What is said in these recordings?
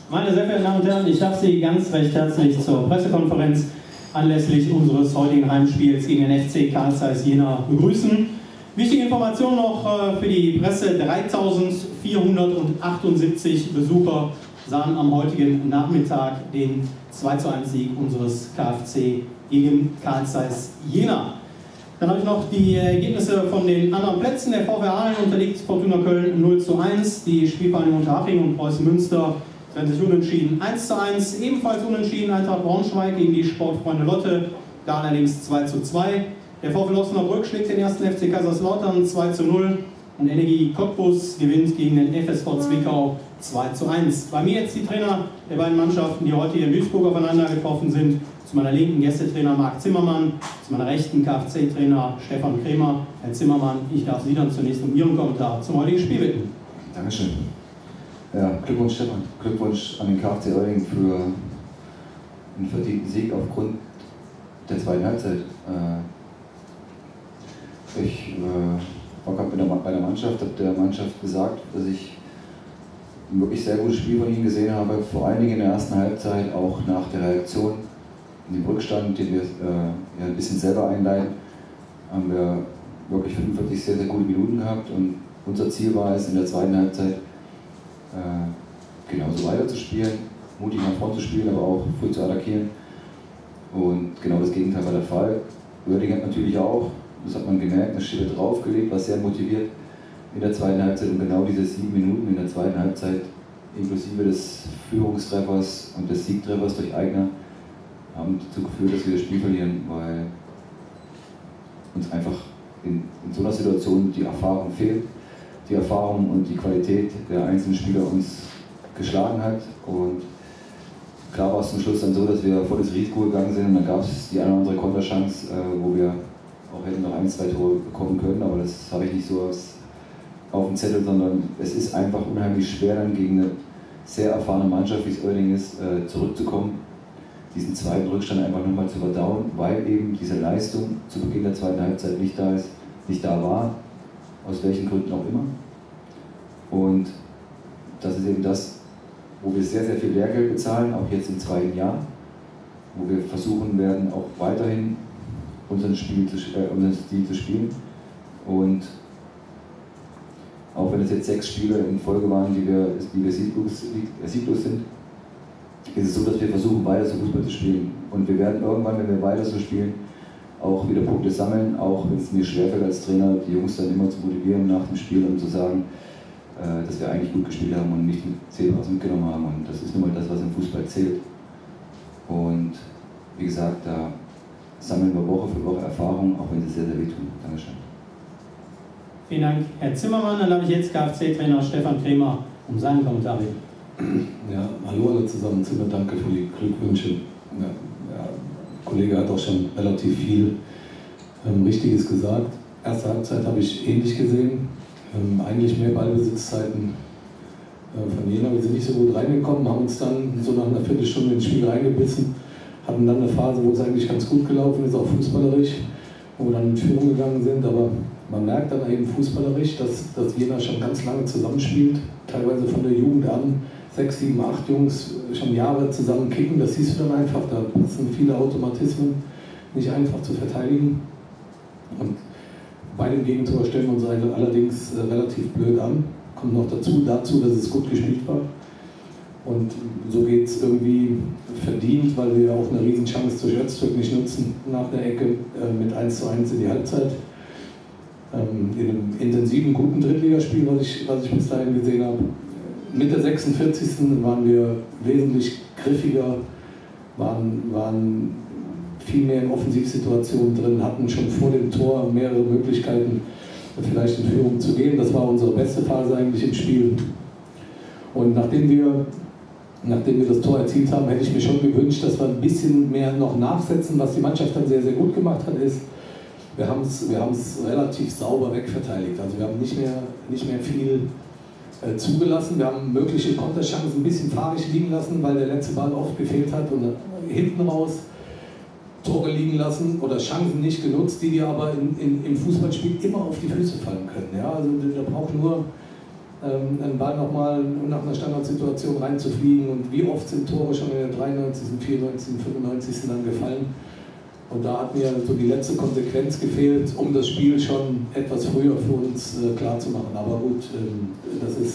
Meine sehr verehrten Damen und Herren, ich darf Sie ganz recht herzlich zur Pressekonferenz anlässlich unseres heutigen Heimspiels gegen den FC Carl Zeiss Jena begrüßen. Wichtige Information noch für die Presse: 3478 Besucher sahen am heutigen Nachmittag den 2:1-Sieg unseres KFC gegen Carl Zeiss Jena. Dann habe ich noch die Ergebnisse von den anderen Plätzen. Der VfR Aalen unterliegt Fortuna Köln 0:1. Die Spielvereinigung Unterhaching und Preußen Münster trennen sich unentschieden 1:1. Ebenfalls unentschieden Eintracht Braunschweig gegen die Sportfreunde Lotte, da allerdings 2:2. Der VfL Osnabrück schlägt den ersten FC Kaiserslautern 2:0. Und Energie Cottbus gewinnt gegen den FSV Zwickau 2:1. Bei mir jetzt die Trainer der beiden Mannschaften, die heute hier in Duisburg aufeinander getroffen sind. Zu meiner linken Gästetrainer Marc Zimmermann, zu meiner rechten Kfz-Trainer Stefan Krämer. Herr Zimmermann, ich darf Sie dann zunächst um Ihren Kommentar zum heutigen Spiel bitten. Dankeschön. Ja, Glückwunsch Stefan, Glückwunsch an den KfC Oerding für einen verdienten Sieg aufgrund der zweiten Halbzeit. Ich war gerade bei der Mannschaft, habe der Mannschaft gesagt, dass ich ein wirklich sehr gutes Spiel von ihnen gesehen habe, vor allen Dingen in der ersten Halbzeit, auch nach der Reaktion in den Rückstand, den wir ein bisschen selber einleiten, haben wir wirklich 45 sehr, sehr gute Minuten gehabt und unser Ziel war es, in der zweiten Halbzeit genauso weiterzuspielen, mutig nach vorne zu spielen, aber auch früh zu attackieren. Und genau das Gegenteil war der Fall. Oerding hat natürlich auch, das hat man gemerkt, eine Schippe draufgelegt, war sehr motiviert in der zweiten Halbzeit, und genau diese 7 Minuten in der zweiten Halbzeit, inklusive des Führungstreffers und des Siegtreffers durch Eigner, haben dazu geführt, dass wir das Spiel verlieren, weil uns einfach in so einer Situation die Erfahrung fehlt. Die Erfahrung und die Qualität der einzelnen Spieler uns geschlagen hat. Und klar war es zum Schluss dann so, dass wir volles Risiko gegangen sind, und dann gab es die eine oder andere Konterchance, wo wir auch hätten noch 1, 2 Tore bekommen können, aber das habe ich nicht so auf dem Zettel, sondern es ist einfach unheimlich schwer, dann gegen eine sehr erfahrene Mannschaft, wie es Oerding ist, zurückzukommen, diesen zweiten Rückstand einfach nochmal zu verdauen, weil eben diese Leistung zu Beginn der zweiten Halbzeit nicht da war, aus welchen Gründen auch immer. Und das ist eben das, wo wir sehr, sehr viel Lehrgeld bezahlen, auch jetzt im zweiten Jahr, wo wir versuchen werden, auch weiterhin unseren Stil zu spielen. Und auch wenn es jetzt 6 Spiele in Folge waren, die wir sieglos sind, ist es so, dass wir versuchen, weiter so Fußball zu spielen. Und wir werden irgendwann, wenn wir weiter so spielen, auch wieder Punkte sammeln, auch wenn es mir schwerfällt als Trainer, die Jungs dann immer zu motivieren nach dem Spiel und zu sagen, dass wir eigentlich gut gespielt haben und nicht 10 was mitgenommen haben. Und das ist nun mal das, was im Fußball zählt. Und wie gesagt, da sammeln wir Woche für Woche Erfahrung, auch wenn sie sehr, sehr wehtun. Dankeschön. Vielen Dank, Herr Zimmermann. Dann darf ich jetzt Kfz-Trainer Stefan Krämer um seinen Kommentar bitten. Ja, hallo alle zusammen. Danke für die Glückwünsche. Ja, der Kollege hat auch schon relativ viel Richtiges gesagt. Erste Halbzeit habe ich ähnlich gesehen. Eigentlich mehr Ballbesitzzeiten von Jena. Wir sind nicht so gut reingekommen, haben uns dann so nach einer Viertelstunde ins Spiel reingebissen, hatten dann eine Phase, wo es eigentlich ganz gut gelaufen ist, auch fußballerisch, wo wir dann in Führung gegangen sind. Aber man merkt dann eben fußballerisch, dass Jena schon ganz lange zusammenspielt, teilweise von der Jugend an. 6, 7, 8 Jungs schon Jahre zusammen kicken, das siehst du dann einfach, da passen viele Automatismen, nicht einfach zu verteidigen. Und bei dem Gegentor stellen wir uns allerdings relativ blöd an. Kommt noch dazu, dass es gut gespielt war. Und so geht es irgendwie verdient, weil wir auch eine Riesenchance durch Öztürk nicht nutzen, nach der Ecke mit 1:1 in die Halbzeit. In einem intensiven, guten Drittligaspiel, was ich bis dahin gesehen habe. Mit der 46. waren wir wesentlich griffiger, waren viel mehr in Offensivsituationen drin, hatten schon vor dem Tor mehrere Möglichkeiten, vielleicht in Führung zu gehen. Das war unsere beste Phase eigentlich im Spiel. Und nachdem wir das Tor erzielt haben, hätte ich mir schon gewünscht, dass wir ein bisschen mehr noch nachsetzen. Was die Mannschaft dann sehr, sehr gut gemacht hat, ist, wir haben es relativ sauber wegverteidigt. Also wir haben nicht mehr viel zugelassen. Wir haben mögliche Konterchancen ein bisschen fahrig liegen lassen, weil der letzte Ball oft gefehlt hat, und hinten raus Tore liegen lassen oder Chancen nicht genutzt, die dir aber im Fußballspiel immer auf die Füße fallen können. Ja? Also da braucht nur einen Ball nochmal nach einer Standardsituation reinzufliegen und wie oft sind Tore schon in der 93., 94., 95. dann gefallen. Und da hat mir so die letzte Konsequenz gefehlt, um das Spiel schon etwas früher für uns klar zu machen. Aber gut, das ist,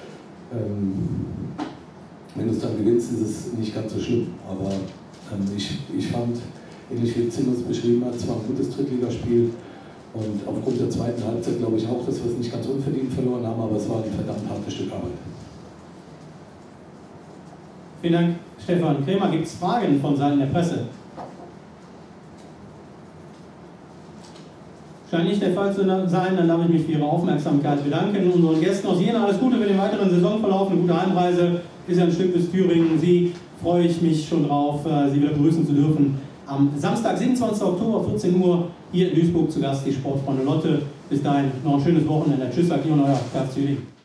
wenn du es dann gewinnst, ist es nicht ganz so schlimm. Aber ich fand, ähnlich wie Zimmers beschrieben hat, zwar ein gutes Drittligaspiel und aufgrund der zweiten Halbzeit glaube ich auch, dass wir es nicht ganz unverdient verloren haben, aber es war ein verdammt hartes Stück Arbeit. Vielen Dank, Stefan Krämer. Gibt es Fragen von Seiten der Presse? Scheint nicht der Fall zu sein, dann darf ich mich für Ihre Aufmerksamkeit bedanken. Unseren Gästen aus Jena alles Gute für den weiteren Saisonverlauf, eine gute Heimreise, ist ja ein Stück bis Thüringen. Sie freue ich mich schon drauf, Sie wieder begrüßen zu dürfen. Am Samstag, 27. Oktober, 14 Uhr, hier in Duisburg zu Gast die Sportfreunde Lotte. Bis dahin noch ein schönes Wochenende. Tschüss, sagt Ihr und euer KFC.